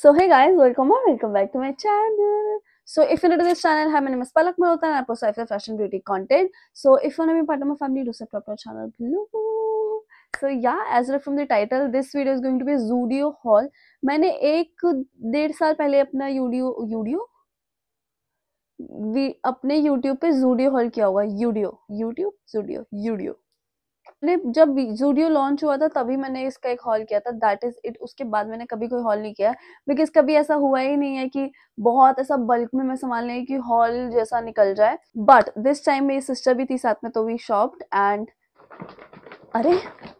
So hey guys, welcome back to my channel. So if you're new to this channel, hi, my name is Palak Malhotra and I post lifestyle fashion beauty content. So if you want to be part of my family, do subscribe to our channel below. So yeah, as read from the title, this video is going to be a Zudio haul. मैंने एक डेढ़ साल पहले अपना अपने YouTube पे Zudio haul किया हुआ Zudio मैंने जब ज़ूडियो लॉन्च हुआ था तभी मैंने इसका एक हॉल किया था, दैट इज इट। उसके बाद मैंने कभी कोई हॉल नहीं किया बिकॉज कभी ऐसा हुआ ही नहीं है कि बहुत ऐसा बल्क में मैं संभाल नहीं कि हॉल जैसा निकल जाए। बट दिस टाइम मेरी सिस्टर भी थी साथ में, तो वी शॉप्ड एंड अरे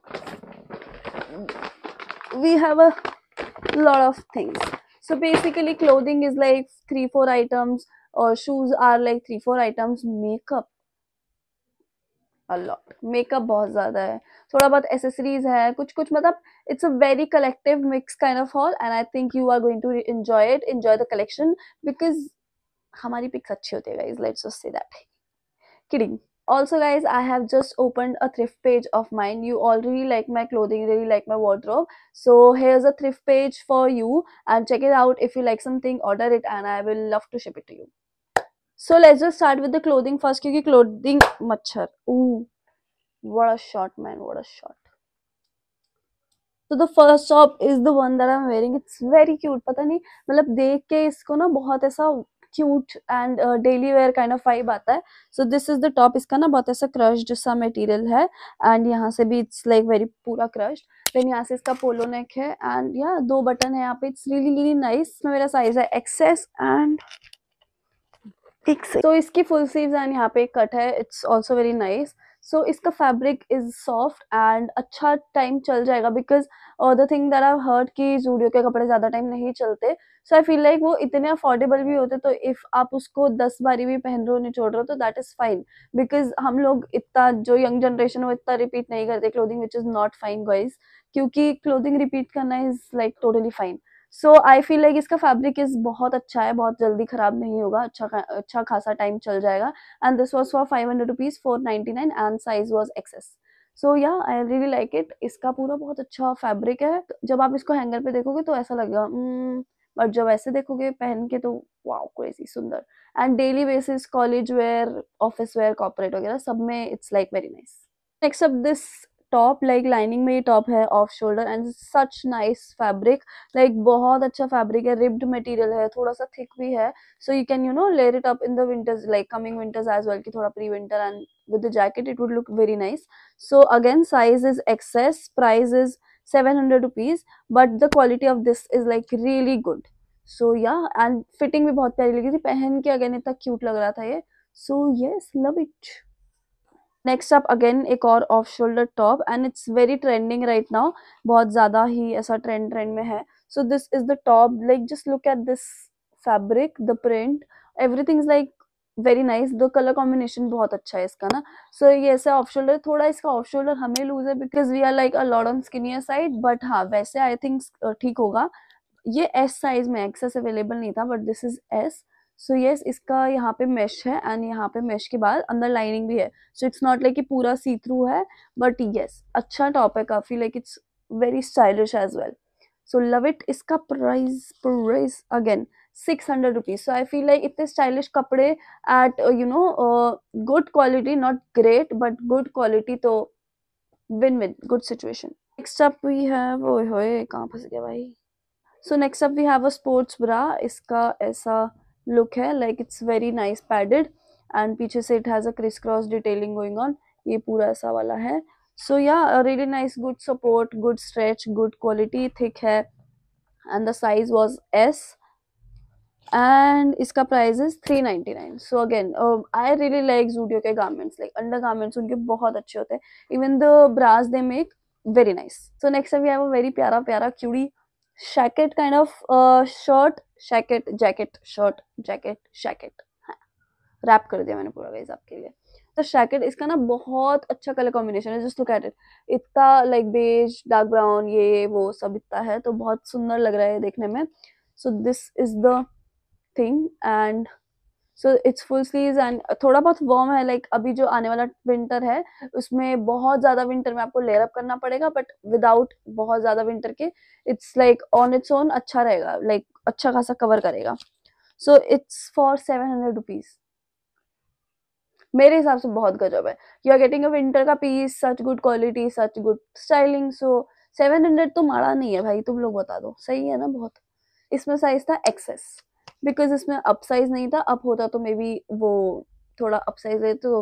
we have a lot of things. So basically clothing is like 3-4 items, or shoes are like 3-4 items, makeup a lot, makeup बहुत ज्यादा है, थोड़ा बहुत एसेसरीज है, कुछ कुछ, मतलब it's a very collective mix kind of haul and I think you are going to enjoy the collection because हमारी पिक्स अच्छी होती है guys, let's just say that. Kidding. Also guys, I have just opened a thrift page of mine. You all really like my clothing, really like my wardrobe, so here's a thrift page for you and check it out. If you like something, order it and I will love to ship it to you. So let's just start with the clothing first, क्योंकि clothing मच्छर, what a shot man, what a shot. So the first top is the one that I'm wearing. It's very cute. पता नहीं, मतलब देख के इसको ना बहुत ऐसा cute and daily wear kind of vibe आता है. So this is the top. इसका ना बहुत ऐसा crushed सा material है and यहाँ से भी it's like very पूरा crushed. Then यहाँ से इसका पोलो नेक है and yeah, 2 बटन है यहाँ पे. It's really nice. इसमें मेरा साइज है XS and तो इसकी फुल स्लीव्स एंड यहाँ पे एक कट है. It's also very nice. So इसका फैब्रिक इज सॉफ्ट एंड अच्छा टाइम चल जाएगा because the thing that I heard कि ज़ूडियो के कपड़े ज़्यादा टाइम नहीं चलते. सो आई फील लाइक वो इतने अफोर्डेबल भी होते, तो इफ़ आप उसको 10 बारी भी पहन रहे हो, निचोड़ रहे हो, तो दैट इज़ फाइन बिकॉज हम लोग इतना, जो यंग जनरेशन है वो इतना रिपीट नहीं करते clothing, which is not fine guys, क्योंकि क्लोथिंग रिपीट करना is like totally fine. So I feel like इसका फैब्रिक इज बहुत अच्छा है, बहुत जल्दी खराब नहीं होगा, अच्छा खासा टाइम चल जाएगा. And this was for 500 rupees, 499 and size was XS. So yeah I really like it. इसका पूरा बहुत अच्छा फैब्रिक है. जब आप इसको हैंगर पे देखोगे तो ऐसा लगेगा, बट जब ऐसे देखोगे पहन के तो वाओ, क्रेजी सुंदर. And daily basis, college wear, office wear, corporate वगैरह सब में it's like very nice. Next up this top, like lining में ये टॉप है, off shoulder and such nice fabric, like बहुत अच्छा फैब्रिक है, रिब्ड मटेरियल है, थोड़ा सा थिक भी है. So you can layer it up in the winters, like coming winters as well, कि थोड़ा pre winter, and with the jacket it would look very nice. So again, size is XS, price is 700 rupees, but the quality of this is like really good. So yeah, and fitting भी बहुत प्यारी लगी थी, पहन के again इतना cute लग रहा था ये. So yes, love it. Next up again एक और off shoulder top and it's very trending right now, बहुत ज्यादा ही ऐसा ट्रेंड में है. So this is the top, like just look at this fabric, the print, everything is like very nice. The colour combination बहुत अच्छा है इसका ना. सो ये ऐसा ऑफ शोल्डर, थोड़ा इसका ऑफ शोल्डर हमें लूज है because we are like a lot on skinnier side, but हाँ वैसे आई थिंक ठीक होगा. ये S साइज में, XS अवेलेबल नहीं था, but this is S. So yes, इसका यहाँ पे मेश है एंड यहाँ पे मेश के बाद अंदर लाइनिंग भी है. सो इट्स नॉट लाइक कि पूरा सी थ्रू है, बट यस अच्छा टॉप है काफी, like it's very stylish as well. So love it. इसका price again 600 rupees. So I feel like इतने स्टाइलिश कपड़े at good quality, not great but good quality, तो win win, good situation. Next up we have, ओए होए कहाँ फंस गया भाई. So next up we have a sports bra. इसका ऐसा लुक है, like it's very nice padded and पीछे से it has a criss cross detailing going on. ये पूरा ऐसा वाला है. So yeah really nice, good support, good stretch, good quality, thick है and the size was S and इसका price is 399. So again I really like Zudio के garments, like under garments उनके बहुत अच्छे होते हैं. Even the bras they make very nice. So next we have a very प्यारा प्यारा cutie shacket kind of shirt, shacket wrap कर दिया मैंने पूरा गाइस आपके लिए. तो शैकेट, इसका ना बहुत अच्छा कलर कॉम्बिनेशन है. जस्ट लुक एट इट, इतना लाइक बेज, डार्क ब्राउन, ये वो सब इतना है, तो बहुत सुंदर लग रहा है देखने में. So this is the thing and so it's full sleeves and थोड़ा बहुत वार्म है, लाइक अभी जो आने वाला विंटर है उसमें बहुत ज्यादा विंटर में आपको लेयर अप करना पड़ेगा, बट विदाउट बहुत ज्यादा विंटर के it's like on its own अच्छा रहेगा, लाइक अच्छा खासा कवर करेगा. So it's for 700 rupees. मेरे हिसाब से बहुत गजब है. You are getting a winter का piece, such good quality, such good styling. So 700 तो माड़ा नहीं है भाई, तुम लोग बता दो, सही है ना बहुत. इसमें साइज था एक्सेस, बिकॉज इसमें अप साइज नहीं था. अप होता तो मे बी वो थोड़ा अप साइज लेते तो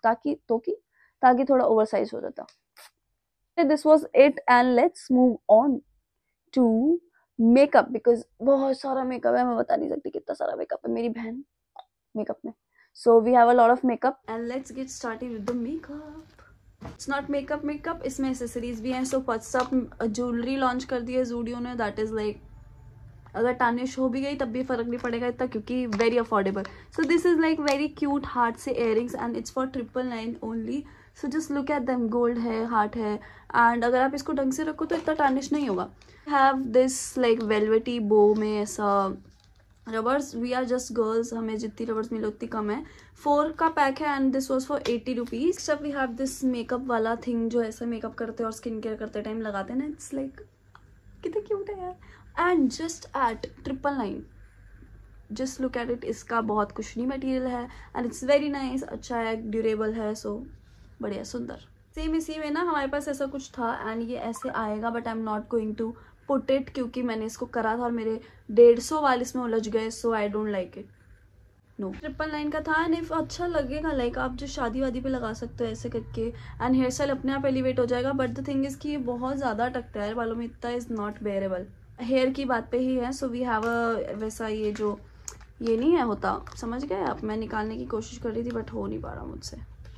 ताकि थोड़ा ओवर साइज हो जाता. This was it and let's move on to makeup, because बहुत सारा मेकअप है, मैं बता नहीं सकती कितना सारा मेकअप है मेरी बहन मेकअप में. So we have a lot of makeup and let's get started with the makeup. It's not makeup, इसमें accessories भी हैं. So first up jewelry launch कर दी है Zudio ने, that is like अगर टार्निश हो भी गई तब भी फर्क नहीं पड़ेगा इतना क्योंकि very affordable. So this is like very cute heart से earrings and it's for 999 only. So just look at them, gold है, हार्ट है, एंड अगर आप इसको ढंग से रखो तो इतना टार्निश नहीं होगा. Have this like velvety bow में ऐसा rubbers. We are just girls, हमें जितनी रबर्स मिले उतनी कम है. 4 का पैक है and this was for 80 rupees. सब वी हैव दिस मेकअप वाला थिंग जो ऐसा मेकअप करते हैं और स्किन केयर करते टाइम लगाते हैं ना. इट्स लाइक कितना क्यूट है यार. And just at 999, just look at it. इसका बहुत कुशनी मटेरियल है एंड इट्स वेरी नाइस, अच्छा है, ड्यूरेबल है. सो बढ़िया सुंदर. सेम इसी में ना हमारे पास ऐसा कुछ था एंड ये ऐसे आएगा, but I am not going to put it क्योंकि मैंने इसको करा था और मेरे 150 वाले इसमें उलझ गए. So I don't like it. No, 999 का था एंड इफ अच्छा लगेगा लाइक आप जो शादी वादी पे लगा सकते हो ऐसे करके एंड हेयर स्टाइल अपने आप एलिवेट हो जाएगा. बट द थिंग इज कि ये बहुत ज़्यादा अटकता है बालों में, इतना इज़ नॉट बेयरेबल. हेयर की बात पे ही है. सो वी हैव अ वैसा ये जो ये नहीं है होता, समझ गए आप. मैं निकालने की कोशिश कर रही थी बट हो नहीं पा रहा मुझसे.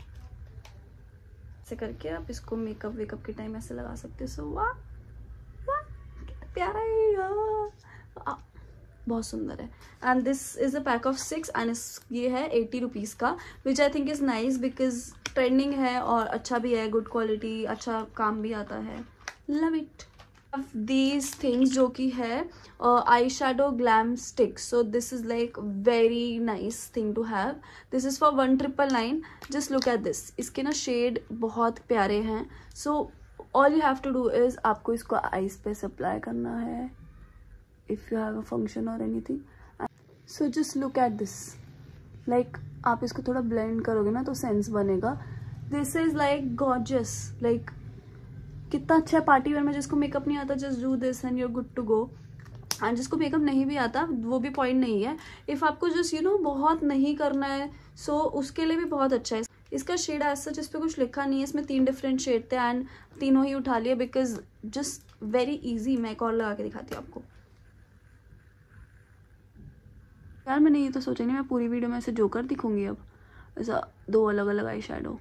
ऐसे करके आप इसको मेकअप वेकअप के टाइम ऐसे लगा सकते हो. सो वाह वाह कितना प्यारा है, बहुत सुंदर है. And this is a pack of 6 and ये है 80 रुपीज़ का, which I think is nice because trending है और अच्छा भी है, गुड क्वालिटी, अच्छा काम भी आता है. Love it. दीज थिंग्स जो कि है eye shadow glam stick. So this is like very nice thing to have. This is for 1999. Just look at this. इसके ना शेड बहुत प्यारे हैं. So all you have to do is आपको इसको आईज पे अप्लाई करना है if you have a function or anything. So just look at this. like आप इसको थोड़ा blend करोगे ना तो सेंस बनेगा. This is like gorgeous. like कितना अच्छा है पार्टी वेयर में. जिसको मेकअप नहीं आता just do this and you're good to go. And जिसको मेकअप नहीं भी आता वो भी पॉइंट नहीं है. इफ़ आपको जस्ट यू नो बहुत नहीं करना है सो उसके लिए भी बहुत अच्छा है. इसका शेड ऐसा जिस पे कुछ लिखा नहीं है. इसमें 3 डिफरेंट शेड थे एंड तीनों ही उठा लिए बिकॉज जस्ट वेरी ईजी. मैं एक और लगा के दिखाती हूँ आपको. यार मैंने ये तो सोचा नहीं मैं पूरी वीडियो में ऐसे जोकर दिखूंगी. अब ऐसा 2 अलग अलग आई शैडो.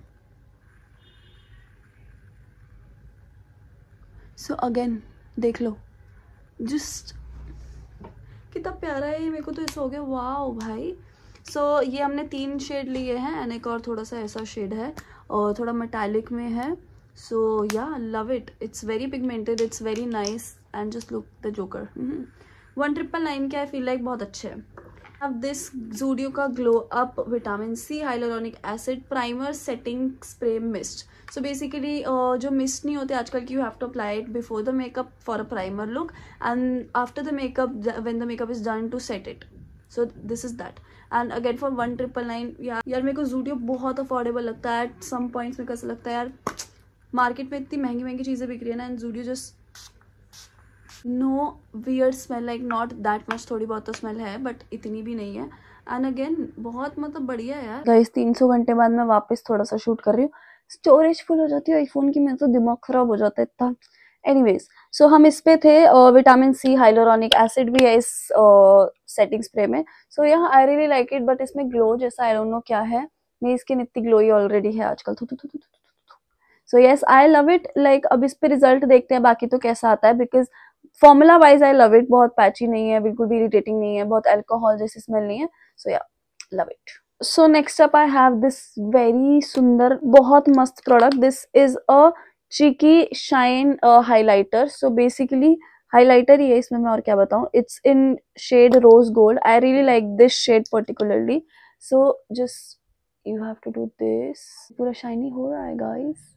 सो अगेन देख लो, जस्ट कितना प्यारा है ये. मेरे को तो ऐसा हो गया वाओ भाई. सो ये हमने 3 शेड लिए हैं एंड एक और थोड़ा सा ऐसा शेड है और थोड़ा मेटालिक में है. So yeah love it. It's very pigmented, it's very nice and just look the joker. 1999 के आई फील लाइक बहुत अच्छे हैं. अब दिस Zudio का glow up vitamin C hyaluronic acid primer setting spray mist. So basically जो mist नहीं होते आजकल की, you have to apply it before the makeup for a primer look and after the makeup when the makeup is done to set it. So this is that and again for 1999. यार मेरे को Zudio बहुत affordable लगता है. At some points में कैसा लगता है यार मार्केट में इतनी महंगी महंगी चीज़ें बिक रही है ना and Zudio just no weird smell, like not that much. थोड़ी बहुत तो स्मेल है बट इतनी भी नहीं है. एंड अगेन बहुत मतलब बढ़िया है यार. गाइस 300 घंटे बाद मैं वापस थोड़ा सा शूट कर रही हूँ. स्टोरेज फुल हो जाती है आईफोन की, मेरा तो दिमाग खराब हो जाता है इतना. एनीवेज सो हम इस पे थे. विटामिन सी हाइलोरॉनिक एसिड भी है इस सेटिंग स्प्रे में. सो यहाँ I really like it but इसमें ग्लो जैसा आई डोंट नो क्या है. मेरी स्किन इतनी ग्लोई ऑलरेडी है आजकल. So yes I love it. Like अब इस पे रिजल्ट देखते हैं बाकी तो कैसा आता है. Because formula wise I love it. बहुत पैची नहीं है, बिल्कुल भी इरिटेटिंग नहीं है, बहुत अल्कोहल जैसी स्मेल नहीं है. So yeah love it. So next up I have this very सुंदर बहुत मस्त product. This is a cheeky shine highlighter. So basically highlighter ही है इसमें, मैं और क्या बताऊं. It's in shade rose gold. I really like this shade particularly. So just you have to do this. पूरा शाइनी हो रहा है गाइस,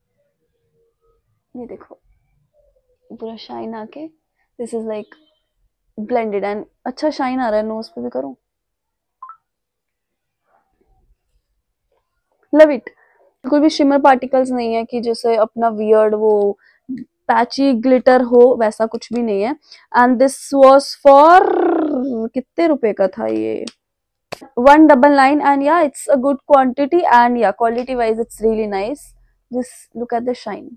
ये देखो पूरा शाइन आके this is like blended and अच्छा शाइन आ रहा है। नोज पे भी करूं, लव इट। बिल्कुल भी शिमर पार्टिकल्स नहीं है कि जैसे अपना वियर्ड वो पैची ग्लिटर हो, वैसा कुछ भी नहीं है। एंड दिस वाज फॉर कितने रुपए का था ये, 199 and yeah it's a good quantity and yeah quality wise it's really nice. Just look at the shine.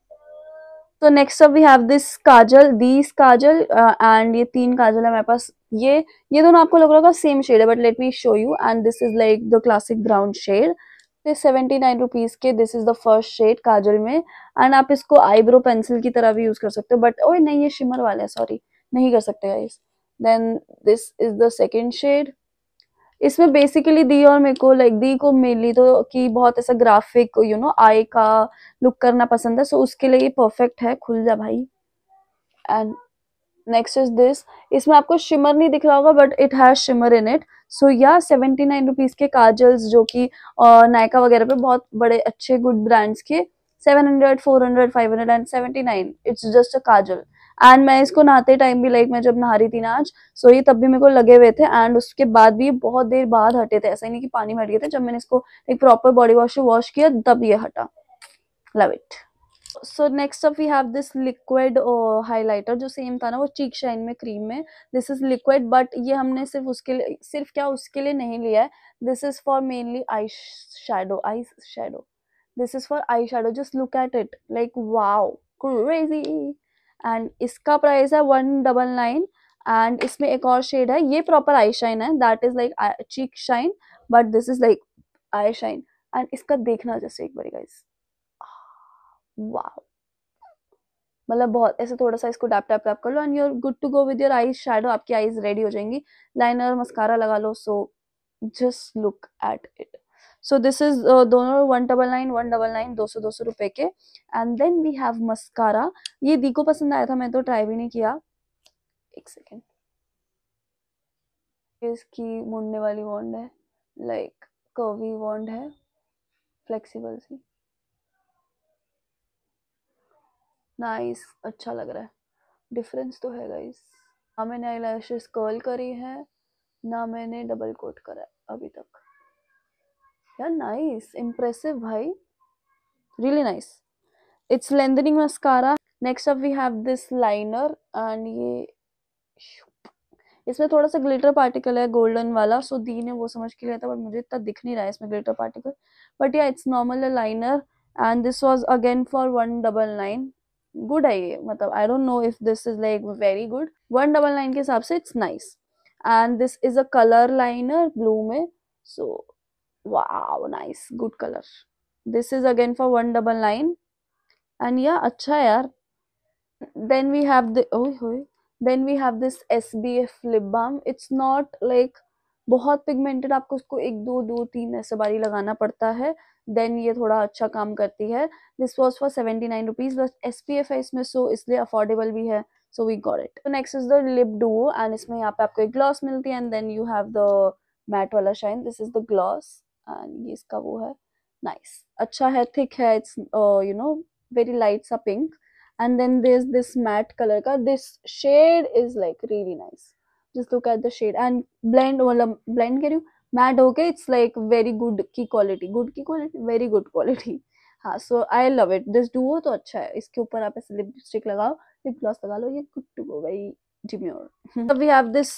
So next up we have this kajal, these kajal and ये तीन काजल है मेरे पास। ये दोनों आपको लग रहा होगा सेम शेड है, but let me show you. And this is like the classic brown shade. ये 79 रुपीज के, this is the first shade kajal में। एंड आप इसको आईब्रो पेंसिल की तरह भी यूज कर सकते हो, बट ओए नहीं ये शिमर वाले हैं, सॉरी नहीं कर सकते guys. Then this is the second shade. इसमें बेसिकली दी और मेरे को लाइक दी को मेनली तो कि बहुत ऐसा ग्राफिक यू नो आई का लुक करना पसंद है, सो उसके लिए ये परफेक्ट है। खुल जा भाई। And next is this. इसमें आपको शिमर नहीं दिख रहा होगा but it has shimmer in it. So yeah 79 rupees के काजल्स जो कि नायका वगैरह पे बहुत बड़े अच्छे गुड ब्रांड्स के 700 400 500 and 79 it's just a kajal. And मैं इसको नहाते टाइम भी लाइक मैं जब नहा रही थी ना आज, सो ये तब भी मेरे को लगे हुए थे एंड उसके बाद भी बहुत देर बाद हटे थे। ऐसा ही नहीं कि पानी में हट गए थे, जब मैंने इसको एक प्रॉपर बॉडी वॉश से वॉश किया तब ये हटा। Love it. So next up we have this liquid highlighter जो सेम था ना वो चीक शाइन में क्रीम में। दिस इज लिक्विड बट ये हमने सिर्फ उसके लिए, सिर्फ क्या उसके लिए नहीं लिया है। This is for mainly eye shadow. This is for eye shadow. Just look at it like wow crazy. And इसका प्राइस है 199। एंड इसमें एक और शेड है, ये प्रॉपर आई शाइन है, that is like cheek shine but this is like eye shine. And इसका देखना जैसे एक बार गाइस, वाओ मतलब बहुत ऐसे थोड़ा सा इसको डैप टैप टैप कर लो and you are good to go with your eyes shadow. आपकी आईज रेडी हो जाएंगी। लाइनर मस्कारा लगा लो। So just look at it. So this is दोनों 199 199 200 रुपए के। And then we have mascara. ये दी को पसंद आया था, मैं तो ट्राई भी नहीं किया। एक सेकेंड। इसकी मुड़ने वाली वॉन्ड है, लाइक कर्वी वॉन्ड है, फ्लेक्सिबल सी। नाइस, अच्छा लग रहा है। डिफरेंस तो है गाइस। ना मैंने आई लैशेस कर्ल करी है, ना मैंने डबल कोट करा है अभी तक। यार नाइस, इम्प्रेसिव भाई, really nice. It's lengthening mascara. Next up we have this liner and ये इसमें थोड़ा सा ग्लिटर पार्टिकल है गोल्डन वाला। सो दी ने वो समझ के लिया था बट मुझे इतना दिख नहीं रहा है इसमें glitter particle. But yeah it's normal liner and this was again for 199। Good है ये, मतलब I don't know if this is like very good. 199 के हिसाब से it's nice. And this is a colour liner blue में। So wow nice, good colour. This is again for 199 and yeah अच्छा है यार। then we have the then we have this SBF lip balm. It's not like बहुत pigmented, आपको उसको एक दो दो तीन ऐसे बारी लगाना पड़ता है, देन ये थोड़ा अच्छा काम करती है। दिस वॉज फॉर 79 रुपीज, बस SPF है इसमें सो इसलिए अफोर्डेबल भी है। So we got it. Next is the lip duo and इसमें यहाँ पे आपको एक ग्लॉस मिलती है and then you have the matte वाला shine. This is the gloss and ये इसका वो है। नाइस, अच्छा है, थिक है, it's you know very light सा pink. and then there's this matte color ka, this shade is like really nice. Just look at the shade and blend मतलब blend करियो matte हो गया, it's like very good की quality, good की quality, very good quality। हाँ, so I love it। this duo तो अच्छा है। इसके ऊपर आप ऐसे लिपस्टिक लगाओ, लिप ग्लॉस लगा लो, ये good to go, very demure। so we have this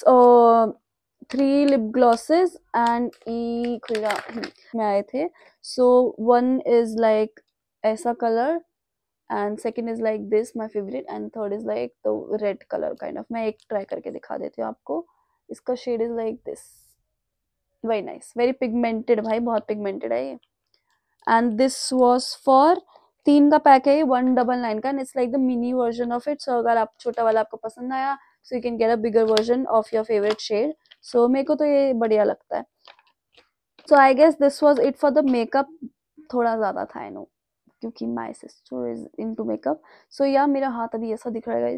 3 lip glosses and e खुला में आए थे। so one is like ऐसा color and second is like this my favorite and third is like the red color kind of। मैं एक try करके दिखा देती हूँ आपको। इसका shade is like this, very nice, very pigmented भाई, बहुत पिगमेंटेड है ये। एंड दिस वाज फॉर 3 का पैक है ये 199 का, and it's like the mini version of it. So अगर आप छोटा वाला आपको पसंद आया so you can get a bigger version of your favourite shade. So मेरे को तो ये बढ़िया लगता है। So I guess this was it for the makeup. थोड़ा ज्यादा था आई नो, क्योंकि my sister is into makeup. So yeah मेरा हाथ अभी ऐसा दिख रहा है guys,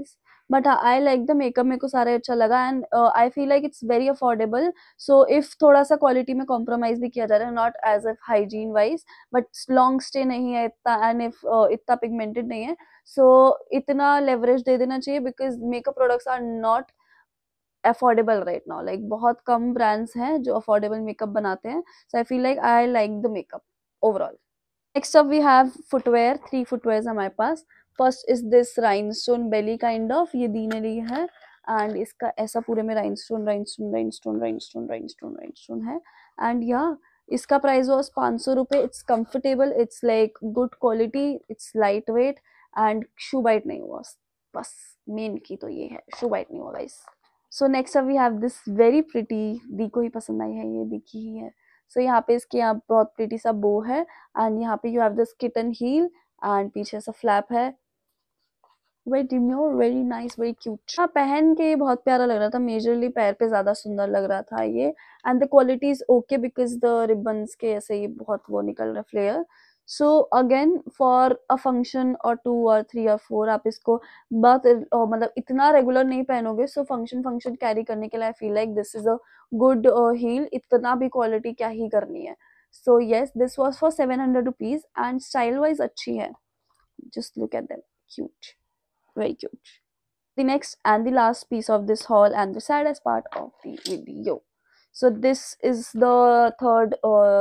but I like the makeup, मेरे को सारे अच्छा लगा and I feel like it's very affordable. So if थोड़ा सा क्वालिटी में कॉम्प्रोमाइज भी किया जा रहा है, not as a hygiene wise, but long stay नहीं है इतना, एंड इफ इतना पिगमेंटेड नहीं है, सो इतना लेवरेज दे देना चाहिए, because makeup products are not affordable right now. Like बहुत कम ब्रांड्स हैं जो अफोर्डेबल मेकअप बनाते हैं. So I feel like I like the makeup overall. Next up we have footwear. 3 footwears are हमारे पास. First is this rhinestone belly kind of, ये दीनली है and इसका ऐसा पूरे में rhinestone rhinestone rhinestone rhinestone rhinestone rhinestone है. And yeah, इसका price was 500 रुपए. It's comfortable, it's like good quality, it's lightweight and shoe bite नहीं हुआ. बस मेन की तो ये है, shoe bite नहीं हुआ guys. So next up we have this very pretty, दी को ही पसंद आई है, ये दिखी ही है. So यहाँ पे इसके यहाँ बहुत प्रिटी सा बो है एंड यहाँ पे you have this kitten heel and पीछे सा फ्लैप है. Very demure, very nice, very cute. हाँ, पहन के बहुत प्यारा लग रहा था. मेजरली पैर पे ज्यादा सुंदर लग रहा था ये. And the quality is okay because the ribbons के ऐसे ये बहुत वो निकल रहा flare. So again for a function और 2 और 3 और 4 आप इसको बहुत मतलब इतना रेगुलर नहीं पहनोगे. सो फंक्शन कैरी करने के लिए I feel like this is a good heel. इतना भी क्वालिटी क्या ही करनी है. So yes, this was for 700 rupees and style wise अच्छी है. Just look at them, cute, very cute. The next and the last piece of this haul and the saddest part of the video. So this is the third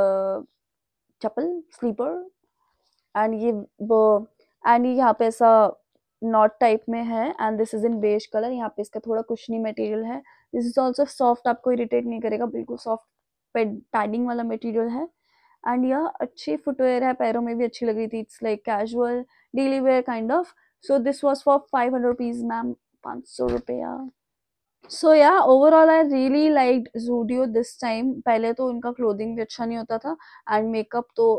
chappal sleeper and ये वो and ये यहाँ पे ऐसा not type में है and this is in beige colour. यहाँ पे इसका थोड़ा कुशनी मटेरियल है. दिस इज ऑल्सो सॉफ्ट, आपको इरिटेट नहीं करेगा, बिल्कुल सॉफ्ट पैडिंग वाला मटेरियल है. एंड यह अच्छी फुटवेयर है, पैरों में भी अच्छी लग रही थी. It's like casual daily wear kind of. So this was for 500 rupees ma'am, 500 रुपया. So yeah overall I really liked Zudio this time. पहले तो उनका क्लोथिंग भी अच्छा नहीं होता था एंड मेकअप तो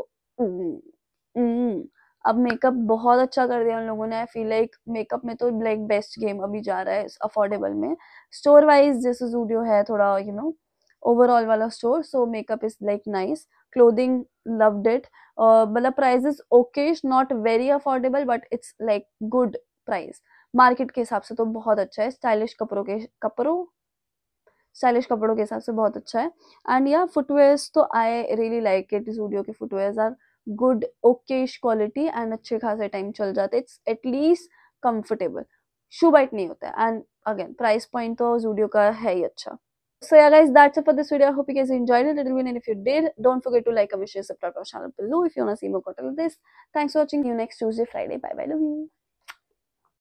अब मेकअप बहुत अच्छा कर दिया उन लोगों ने. आई फील लाइक मेकअप में तो लाइक बेस्ट गेम अभी जा रहा है अफोर्डेबल में. स्टोर वाइज जैसे ज़ूडियो है थोड़ा यू नो ओवरऑल वाला store. So makeup is like nice, clothing loved it. मतलब price is okay, not very affordable but it's like good price. Market के हिसाब से तो बहुत अच्छा है. स्टाइलिश कपड़ों के हिसाब से बहुत अच्छा है. एंड या फुटवेयर्स तो I really like it. Zudio के footwears are good, okayish quality and अच्छे खासे टाइम चल जाते. It's at least comfortable, shoe bite नहीं होता है एंड अगेन प्राइस पॉइंट तो ज़ूडियो का है ही अच्छा. So yeah guys, that's it for this video. I hope you guys enjoyed it a little bit, and if you did, don't forget to like, comment, share, subscribe to our channel below if you want to see more content like this. Thanks for watching. See you next Tuesday, Friday. Bye bye, love you.